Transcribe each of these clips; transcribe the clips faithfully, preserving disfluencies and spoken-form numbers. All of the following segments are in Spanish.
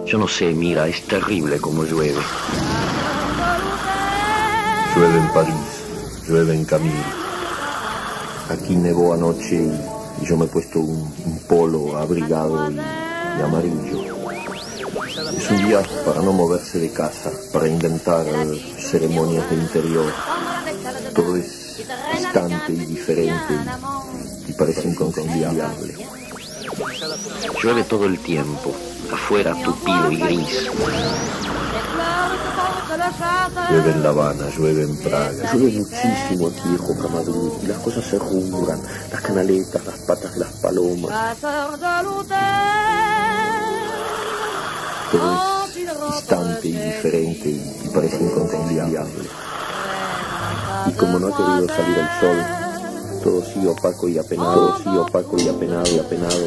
Yo no sé, mira, es terrible como llueve. Llueve en París, llueve en Camille. Aquí nevó anoche y, y yo me he puesto un, un polo abrigado y, y amarillo. Es un día para no moverse de casa, para inventar ceremonias de interior. Todo es distante y diferente y, y parece inconciliable. Llueve todo el tiempo, afuera tupido y gris. Llueve en La Habana, llueve en Praga, llueve muchísimo aquí en Rocamadour y las cosas se rumbran, las canaletas, las patas de las palomas. Todo es distante y diferente y, y parece inconciliable. Y como no ha querido salir el sol, todo sigue opaco y apenado, todo sigue opaco y apenado y apenado.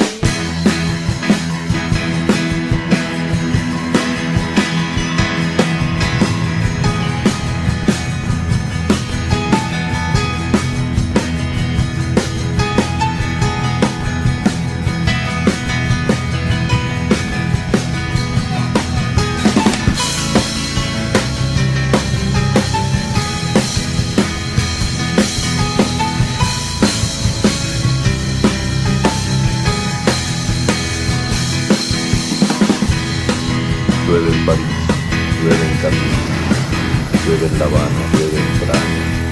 Llueve en París, llueve en Camille, llueve en La Habana, llueve en Praga.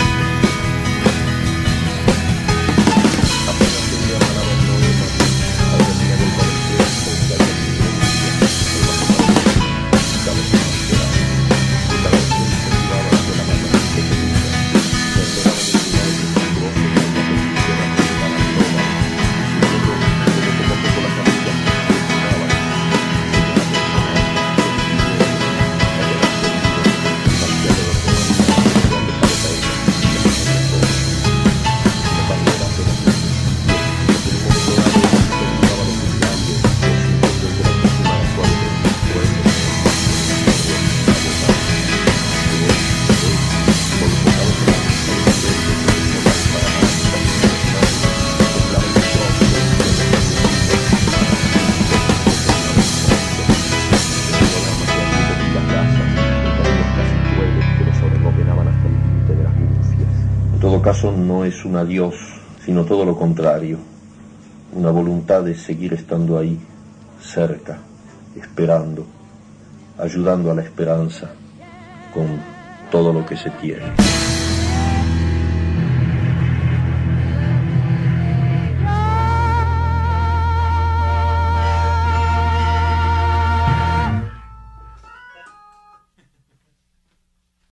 En todo caso, no es un adiós, sino todo lo contrario, una voluntad de seguir estando ahí, cerca, esperando, ayudando a la esperanza con todo lo que se tiene.